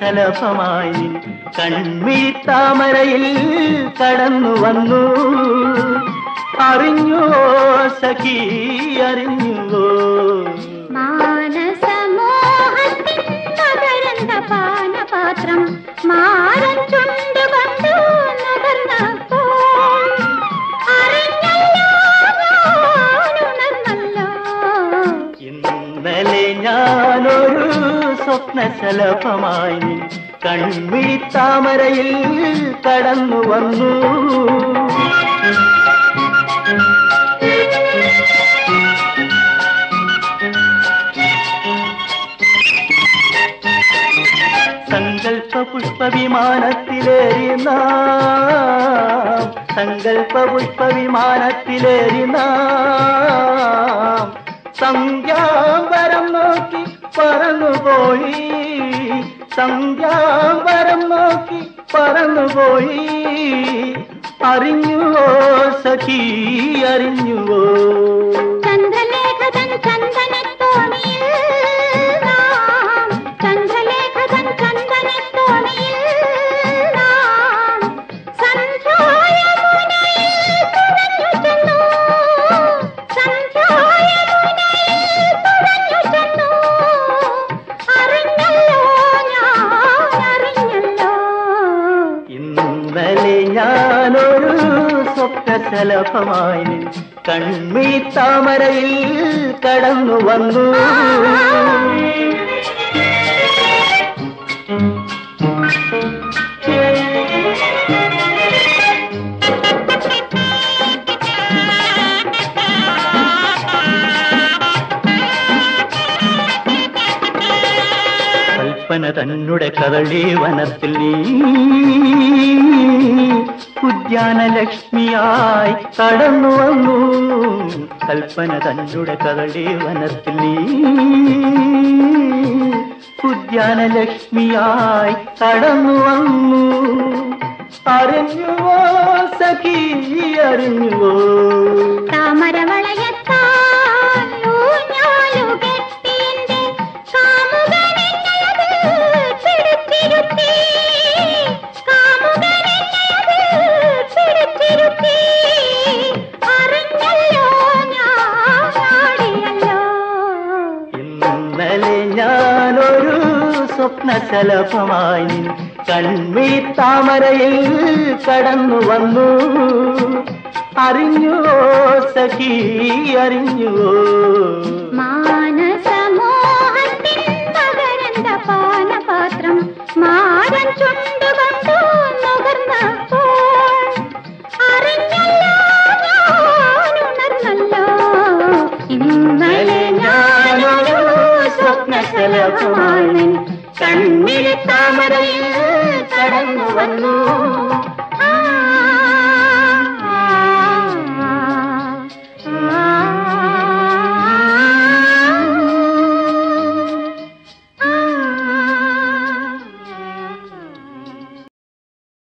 സ്വപ്നശലഭമായി കൺമിഴിത്താമരയിൽ കടന്നു വന്നു. അറിഞ്ഞുവോ സഖി, അറിഞ്ഞുവോ? മാനസമോഹത്തിൻ മകരന്ദ പാനപാത്രം മാറൻ ചുണ്ടുകൊണ്ടു നുകർന്നപ്പോൾ അറിഞ്ഞല്ലോ, ഞാനുണർന്നല്ലോ. ഇന്നലെ ഞാനൊരു സ്വപ്നശലഭമായി കൺമിഴിത്താമരയിൽ കടന്നു വന്നു. സങ്കൽപ്പ പുഷ്പവിമാനത്തിലേറി നാം, സങ്കൽപ്പ പുഷ്പവിമാനത്തിലേറി നാം സന്ധ്യാംബരം നോക്കി പറന്നുപോയി, സന്ധ്യാംബരം നോക്കി പറന്നുപോയി. അറിഞ്ഞുവോ സഖി, അറിഞ്ഞുവോ? ചന്ദ്രലേഖതൻ ചന്ദനത്തോണിയിൽ നാം, ചന്ദ്രലേഖതൻ ചന്ദനത്തോണിയിൽ നാം സന്ധ്യായമുനയിൽ തുഴഞ്ഞു ചെന്നു, സന്ധ്യായമുനയിൽ തുഴഞ്ഞു ചെന്നു. അറിഞ്ഞല്ലോ, ഞാൻ അറിഞ്ഞല്ലോ. ഇന്നലെ ഞാനൊരു സ്വപ്നശലഭമായി കൺമിഴിത്താമരയിൽ കടന്നു വന്നു. കൽപ്പന തന്നെ കദളി വനത്തിൽ നീ ഉദ്യാനലക്ഷ്മിയായി കടന്നു വന്നു. കൽപ്പന തന്നെ കദളി വനത്തിൽ നീ ഉദ്യാനലക്ഷ്മിയായി കടന്നു വന്നു. അറിഞ്ഞുവോ സഖി, അറിഞ്ഞുവോ? താമരവളയത്താൽ ഊഞ്ഞാലു കെട്ടിന്റെ കാമുകനെന്നത് പിടിച്ചിരുത്തി, കാമുകനെന്നത് പിടിച്ചിരുത്തി. അറിഞ്ഞല്ലോ, ഞാൻ ആടിയല്ലോ. ഇന്നലെ ഞാനൊരു സ്വപ്നശലഭമായി കൺമിഴിത്താമരയിൽ കടന്നു വന്നു. അറിഞ്ഞുവോ സഖി, അറിഞ്ഞുവോ? മാനസമോഹത്തിൻ മകരന്ദ പാനപാത്രം മാറൻ ചുണ്ടുകൊണ്ടു നുകർന്നപ്പോൾ അറിഞ്ഞല്ലോ, ഞാനുണർന്നല്ലോ. ഇന്നലെ ഞാനൊരു സ്വപ്നശലഭമായി കൺമിഴിത്താമരയിൽ കടന്നു വന്നു.